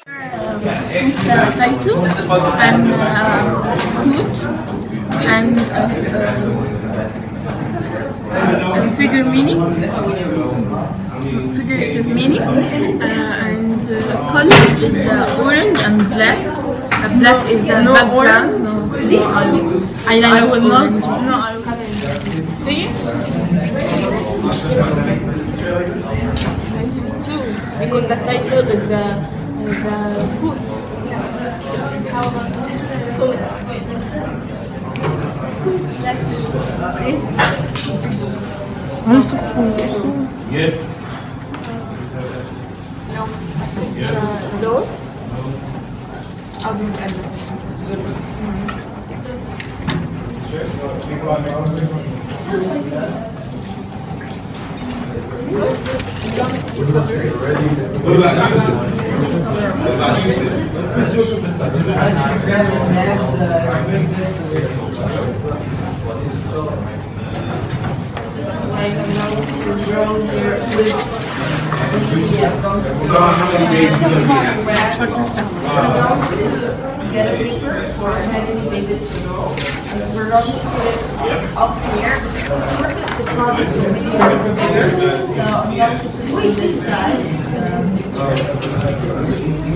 title and quote and figure meaning, figurative meaning, and color is orange and black. Black is the background. I will not. No, I will. Because the title is the quote. How about quote? Yes. No. Those? I'll use everything. What about Yusuf? What about Yusuf? Get a paper or a pen and use it to go. And we're going to put it up here. First, the project is really bigger. So I'm going to put it this side.